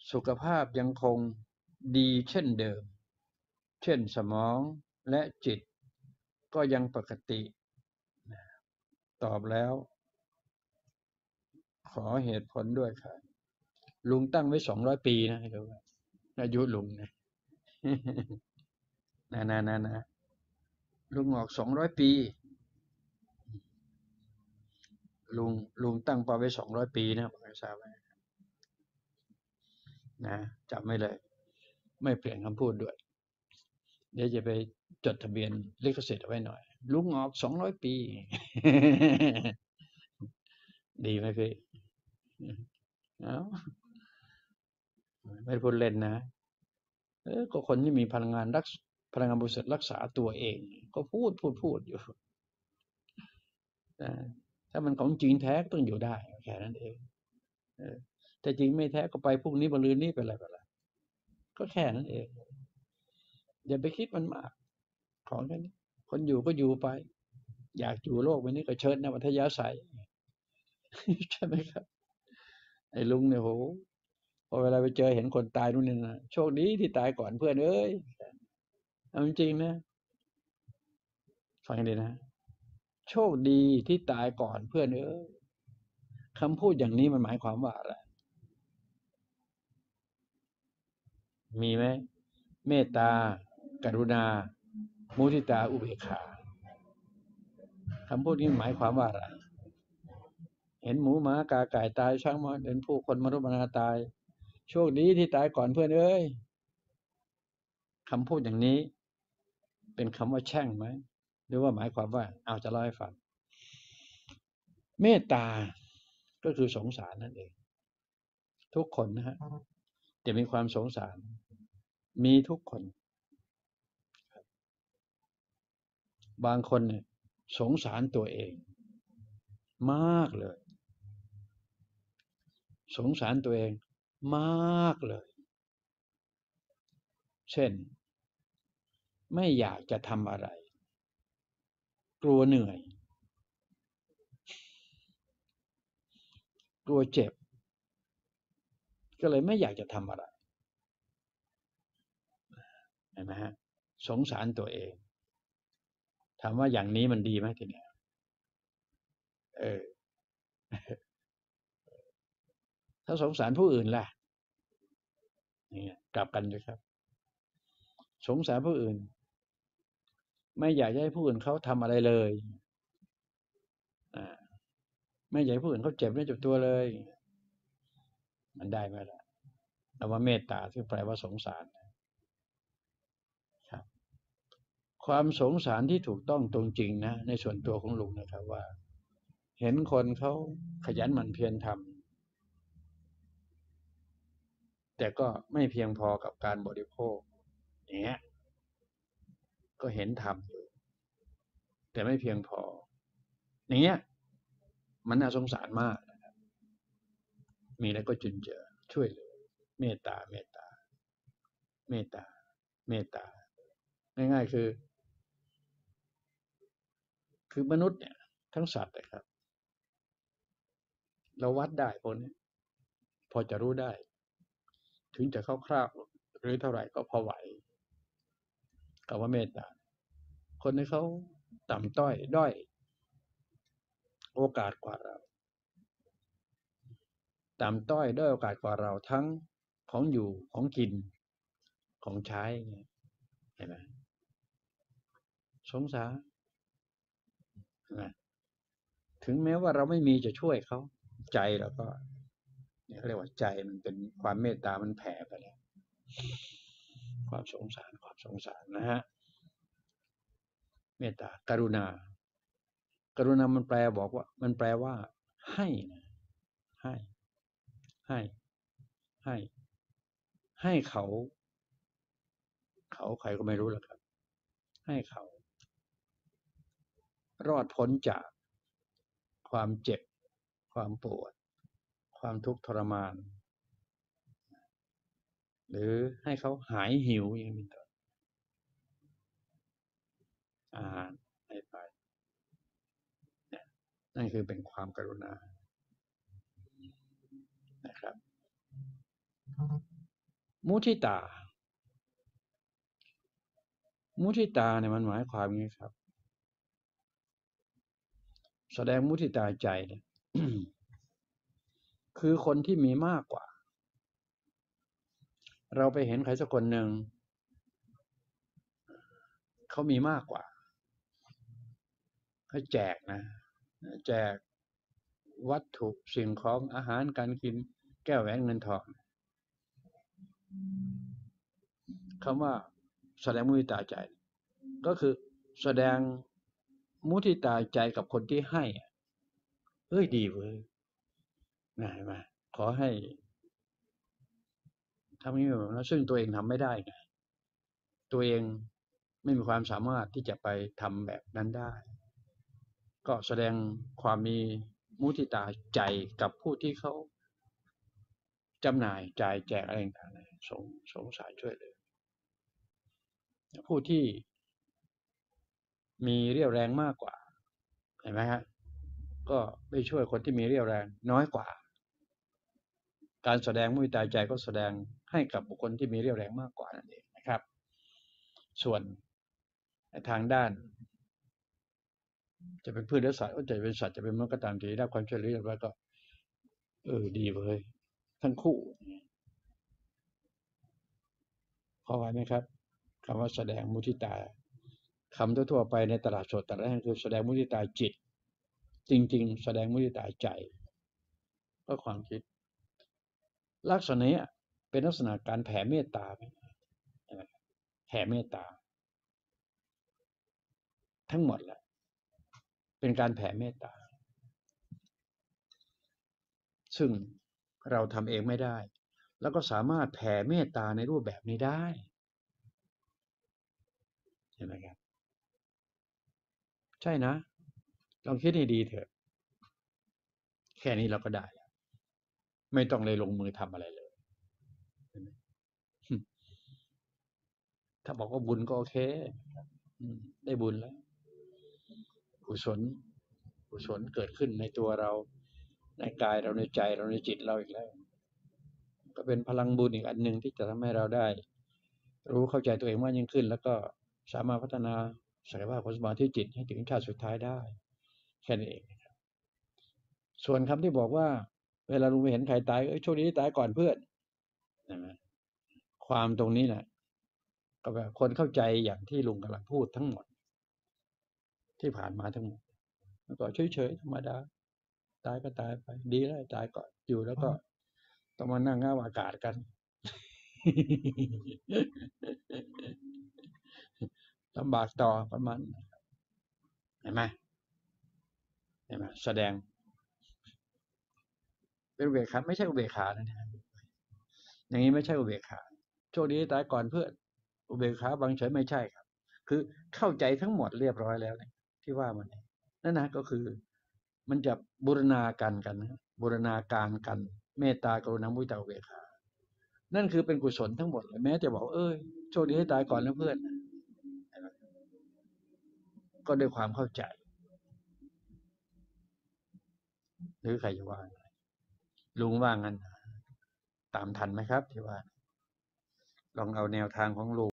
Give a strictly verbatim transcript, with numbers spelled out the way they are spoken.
สุขภาพยังคงดีเช่นเดิมเช่นสมองและจิตก็ยังปกติตอบแล้วขอเหตุผลด้วยค่ะลุงตั้งไว้สองร้อยปีนะให้ดูอายุลุงนะนะนะนะนะลุงออกสองร้อยปีลุงลุงตั้งเป้าไว้สองร้อยปีนะผมทราบไว้นะจำไม่เลยไม่เปลี่ยนคำพูดด้วยเดี๋ยวจะไปจดทะเบียนลิขสิทธิ์เอาไว้หน่อยลุงออกสองร้อยปีดีไหมพี่เอ้าไม่พูดเล่นนะเออก็คนที่มีพลังงานรักพลังงานบริสุทธิ์รักษาตัวเองก็พูดพูดพูดอยู่นะถ้ามันของจริงแท้ก็ต้องอยู่ได้แค่นั้นเองเออแต่จริงไม่แท้ก็ไปพรุ่งนี้มะรืนนี้ไปอะไรไปอะไรก็แค่นั้นเองอย่าไปคิดมันมากของแค่นี้คนอยู่ก็อยู่ไปอยากอยู่โลกใบนี้ก็เชิญนะวัทยาศัยใช่ไหมครับไอ้ลุงเนี่ยโหพอเวลาไปเจอเห็นคนตายนู่นนี่นะโชคดีที่ตายก่อนเพื่อนเอ้ยเอาจริงๆนะฟังดีนะโชคดีที่ตายก่อนเพื่อนเอ้ยคำพูดอย่างนี้มันหมายความว่าอะไรมีไหมเมตตากรุณามุทิตาอุเบกขาคำพูดนี้หมายความว่าอะไรเห็นหมูหมากาไก่ตายช้างม้าเห็นผู้คนมนุษย์มนาตายโชคดีที่ตายก่อนเพื่อนเอ้ยคำพูดอย่างนี้เป็นคำว่าแช่งไหมหรือว่าหมายความว่าเอาจะเล่าให้ฟังเมตตาก็คือสงสารนั่นเองทุกคนนะฮะจะมีความสงสารมีทุกคนบางคนเนี่ยสงสารตัวเองมากเลยสงสารตัวเองมากเลยเช่นไม่อยากจะทำอะไรกลัวเหนื่อยกลัวเจ็บก็เลยไม่อยากจะทำอะไรเห็นไหมฮะสงสารตัวเองถามว่าอย่างนี้มันดีไหมทีเนี้ยเออถ้าสงสารผู้อื่นล่ะนี่กลับกันเลยครับสงสารผู้อื่นไม่อยากให้ผู้อื่นเขาทำอะไรเลยอ่าไม่อยากให้ผู้อื่นเขาเจ็บเนื้อเจ็บตัวเลยมันได้ไหมล่ะแต่ว่าเมตตาที่แปลว่าสงสารครับความสงสารที่ถูกต้องตรงจริงนะในส่วนตัวของลุงนะครับว่าเห็นคนเขาขยันหมั่นเพียรทำแต่ก็ไม่เพียงพอกับการบริโภคอย่างเงี้ยก็เห็นทำอยู่แต่ไม่เพียงพออย่างเงี้ยมันน่าสงสารมากมีอะไรก็จุนเจือช่วยเหลือเมตตาเมตตาเมตตาเมตตาง่ายๆคือคือมนุษย์เนี่ยทั้งสัตว์นะครับเราวัดได้พวกนี้พอจะรู้ได้ถึงจะคร่าวๆหรือเท่าไหร่ก็พอไหวกับว่าเมตตาคนที่เขาต่ำต้อยด้อยโอกาสกว่าเราต่ำต้อยด้อยโอกาสกว่าเราทั้งของอยู่ของกินของใช้เห็นไหมสงสารนะถึงแม้ว่าเราไม่มีจะช่วยเขาใจเราก็เนี่ยเขาเรียกว่าใจมันเป็นความเมตตามันแผ่ไปแล้วความสงสารความสงสารนะฮะเมตตากรุณากรุณามันแปลบอกว่ามันแปลว่าให้นะให้ให้ให้ให้เขาเขาใครก็ไม่รู้หรอกครับให้เขารอดพ้นจากความเจ็บความปวดความทุกข์ทรมานหรือให้เขาหายหิวอย่างนี้เป็นต้นอาหารให้ไปนั่นคือเป็นความกรุณานะครับมุทิตามุทิตาเนี่ยมันหมายความอย่างนี้ครับแสดงมุทิตาใจเนี่ย คือคนที่มีมากกว่าเราไปเห็นใครสักคนหนึ่งเขามีมากกว่าเขาแจกนะแจกวัตถุสิ่งของอาหารการกินแก้วแหวนเงินทองคำว่าแสดงมุทิตาใจก็คือแสดงมุทิตาใจกับคนที่ให้เฮ้ยดีเว้ยนะเห็นไหมขอให้ทำนี้แบบนั้นซึ่งตัวเองทำไม่ได้ไงตัวเองไม่มีความสามารถที่จะไปทำแบบนั้นได้ก็แสดงความมีมุทิตาใจกับผู้ที่เขาจำหน่ายจ่ายแจกอะไรต่างๆสงสงสารช่วยเหลือผู้ที่มีเรี่ยวแรงมากกว่าเห็นไหมฮะก็ไปช่วยคนที่มีเรี่ยวแรงน้อยกว่าการแสดงมุทิตาใจก็แสดงให้กับบุคคลที่มีเรี่ยวแรงมากกว่านั่นเองนะครับส่วนทางด้านจะเป็นพืชหรือสัตว์ก็จะเป็นสัตว์จะเป็นมนุษย์ก็ตามทีได้ความช่วยเหลือแล้วก็เออดีเลยทั้งคู่พอไหวไหมครับคำว่าแสดงมุทิตาคำทั่วๆไปในตลาดสดแต่ละแห่งคือแสดงมุทิตาจิตจริงๆแสดงมุทิตาใจก็ความคิดลักษณะนี้เป็นลักษณะการแผ่เมตตาแผ่เมตตาทั้งหมดแหละเป็นการแผ่เมตตาซึ่งเราทำเองไม่ได้แล้วก็สามารถแผ่เมตตาในรูปแบบนี้ได้เห็นไหมครับใช่นะลองคิดให้ดีเถอะแค่นี้เราก็ได้ไม่ต้องเลยลงมือทำอะไรเลยถ้าบอกว่าบุญก็โอเคได้บุญแล้วกุศลกุศลเกิดขึ้นในตัวเราในกายเราในใจเราในจิตเราอีกแล้วก็เป็นพลังบุญอีกอันหนึ่งที่จะทำให้เราได้รู้เข้าใจตัวเองมากยิ่งขึ้นแล้วก็สามารถพัฒนาศักยภาพของสมาธิจิตให้ถึงชาติสุดท้ายได้แค่นี้เองส่วนคำที่บอกว่าเวลาลุงไปเห็นใครตายเอ้ยโชคดีที่ตายก่อนเพื่อนนะความตรงนี้แหละก็แบบคนเข้าใจอย่างที่ลุงกำลังพูดทั้งหมดที่ผ่านมาทั้งหมดแล้วก็เฉยๆธรรมดาตายก็ตายไปดีแล้วตายก่อนอยู่แล้วก็ต้องมานั่งง่าอากาศกันลำบากต่อประมาณเห็นไหมเห็นไหมแสดงเป็นอุเบกขาไม่ใช่อุเบกขานะอย่างนี้ไม่ใช่อุเบกขาโชคดีตายก่อนเพื่อนอุเบกขาบางเฉยไม่ใช่ครับคือเข้าใจทั้งหมดเรียบร้อยแล้วเนี่ยที่ว่ามันนั่นนะก็คือมันจะบูรณาการกันนะบูรณาการกันเมตตากรุณามุทิตาอุเบกขานั่นคือเป็นกุศลทั้งหมดเลยแม้จะบอกเอ้ยโชคดีให้ตายก่อนนะเพื่อนก็ด้วยความเข้าใจหรือใครจะว่าลุงว่างั้นตามทันไหมครับที่ว่าลองเอาแนวทางของลุง